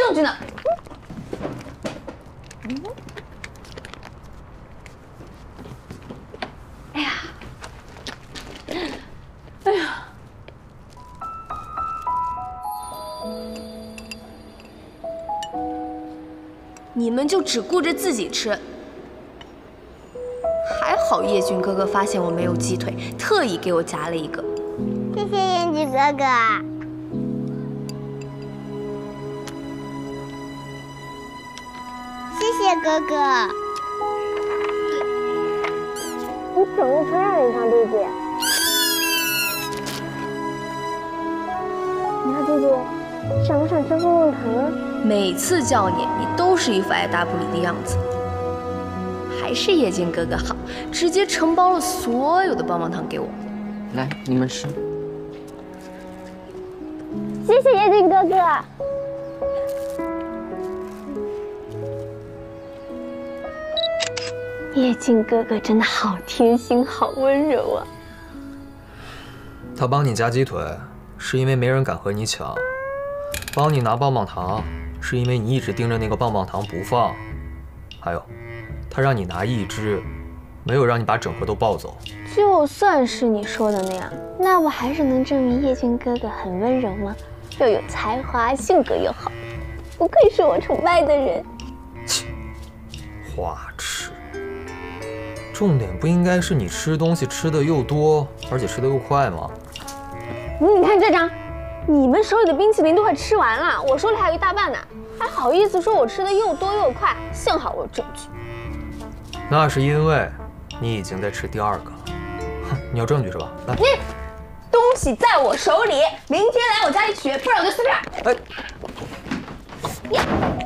证据呢。哎呀，哎呀！ 你们就只顾着自己吃。还好叶俊哥哥发现我没有鸡腿，特意给我夹了一个。 谢谢燕君哥哥。谢谢哥哥。你怎么承认你堂弟弟？你和弟弟想不想吃棒棒糖啊？ 每次叫你，你都是一副爱答不理的样子。还是叶俊哥哥好，直接承包了所有的棒棒糖给我。 来，你们吃。 谢谢叶俊哥哥。叶俊哥哥真的好贴心，好温柔啊。 他帮你夹鸡腿，是因为没人敢和你抢；帮你拿棒棒糖，是因为你一直盯着那个棒棒糖不放。还有，他让你拿一只，没有让你把整盒都抱走。 就算是你说的那样，那不还是能证明叶俊哥哥很温柔吗？又有才华，性格又好，不愧是我崇拜的人。 切，花痴。重点不应该是你吃东西吃的又多，而且吃的又快吗？ 你看这张，你们手里的冰淇淋都快吃完了，我手里还有一大半呢，还好意思说我吃的又多又快？幸好我有证据。 那是因为你已经在吃第二个了。哼，你要证据是吧？来， 你东西在我手里，明天来我家里取，不然我就撕票。 哎， 你。